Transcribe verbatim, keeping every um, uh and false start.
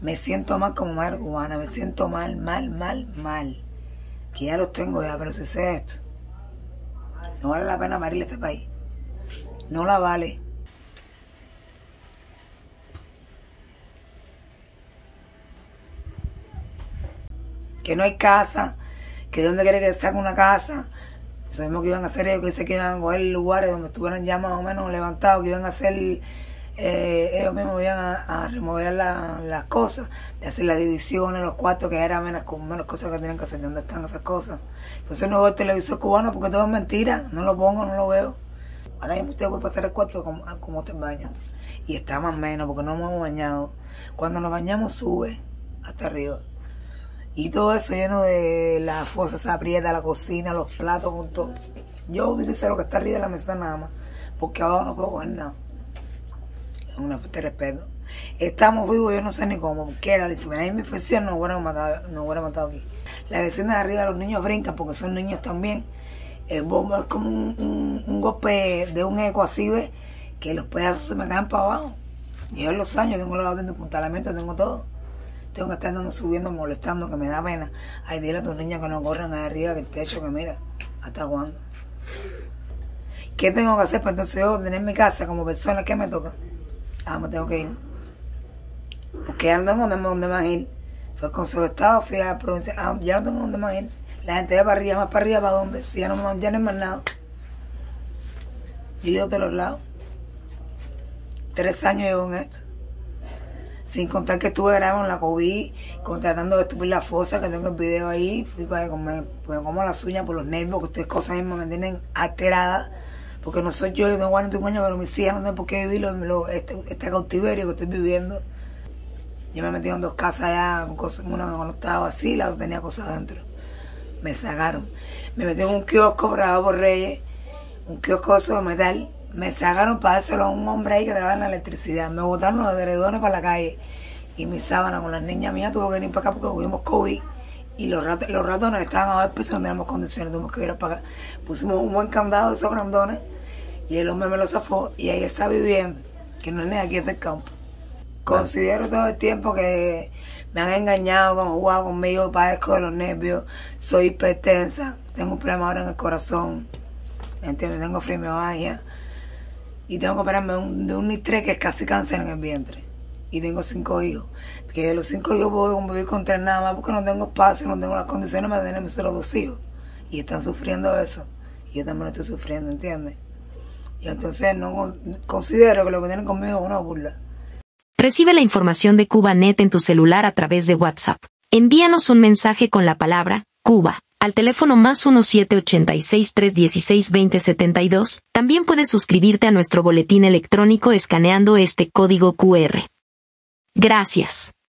Me siento mal como madre cubana, me siento mal, mal, mal, mal. Que ya los tengo ya, pero si sé esto, no vale la pena parirle a este país. No la vale. Que no hay casa, que de dónde quiere que saque una casa. Eso mismo que iban a hacer ellos, que dice que iban a coger lugares donde estuvieran ya más o menos levantados, que iban a hacer, eh, ellos mismos iban a, a remover la, las cosas, de hacer las divisiones, los cuartos, que eran menos, con menos cosas que tenían que hacer. ¿Dónde están esas cosas? Entonces no veo el televisor cubano porque todo es mentira, no lo pongo, no lo veo. Ahora mismo usted puede pasar el cuarto como, como está el baño. Y está más o menos porque no hemos bañado. Cuando nos bañamos sube hasta arriba. Y todo eso lleno de la fosa, esa aprieta, la cocina, los platos, con todo. Yo utilicé lo que está arriba de la mesa nada más, porque abajo no puedo coger nada. Es una falta de respeto. Estamos vivos, yo no sé ni cómo, porque era la infección, no hubiera matado, no hubiera matado aquí. La vecina de arriba, los niños brincan, porque son niños también. El bombo es como un, un, un golpe de un eco así, ¿ves? Que los pedazos se me caen para abajo. Llevo los años, tengo los orden de apuntalamiento, tengo todo. Tengo que estar andando, subiendo, molestando, que me da pena. Ay, dile a tus niñas que no corran ahí arriba, que el techo, que mira, ¿hasta cuándo? ¿Qué tengo que hacer para entonces yo tener mi casa como persona? ¿Qué me toca? Ah, me tengo que ir. Porque ya no tengo dónde, dónde más ir. Fue el Consejo de Estado, fui a la provincia. Ah, ya no tengo dónde más ir. La gente va para arriba, más para arriba, ¿para dónde? Si ya no, ya no hay más nada. Yo he ido de los lados. Tres años llevo en esto. Sin contar que estuve grabando la COVID, tratando de estupir la fosa, que tengo el video ahí. Fui para comer, pues me como las uñas por los nervios, que ustedes cosas mismas me tienen alterada. Porque no soy yo, yo tengo cuarenta y un años, pero mis hijas no tienen por qué vivir lo, lo, este, este cautiverio que estoy viviendo. Yo me he metido en dos casas allá, con cosas, una cuando estaba así, la otra tenía cosas adentro. Me sacaron. Me metí en un kiosco grabado por Reyes, un kiosco de metal. Me sacaron para dárselo a un hombre ahí que trabaja en la electricidad. Me botaron los edredones para la calle. Y mi sábana con las niñas mías tuvo que venir para acá porque tuvimos COVID. Y los, rat los ratones estaban a ver, pues no teníamos condiciones, tuvimos que ir para acá. Pusimos un buen candado de esos grandones. Y el hombre me lo zafó. Y ahí está viviendo, que no es ni aquí, es del campo. Considero todo el tiempo que me han engañado, que han jugado conmigo, padezco de los nervios, soy hipertensa, tengo un problema ahora en el corazón, ¿entiendes? Tengo fibromialgia. Y tengo que operarme un, de un nitré que es casi cáncer en el vientre. Y tengo cinco hijos. Que de los cinco hijos voy a convivir con tres nada más porque no tengo espacio, no tengo las condiciones para tener solo dos hijos. Y están sufriendo eso. Y yo también lo estoy sufriendo, ¿entiendes? Y entonces no considero que lo que tienen conmigo es una burla. Recibe la información de CubaNet en tu celular a través de WhatsApp. Envíanos un mensaje con la palabra Cuba al teléfono más uno siete ocho seis, tres uno seis, dos cero siete dos. También puedes suscribirte a nuestro boletín electrónico escaneando este código Q R. Gracias.